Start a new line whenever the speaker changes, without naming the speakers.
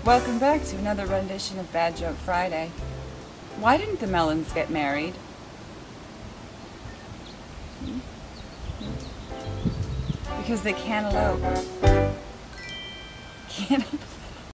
Welcome back to another rendition of Bad Joke Friday. Why didn't the melons get married? Because they cantaloupe. Cantaloupe.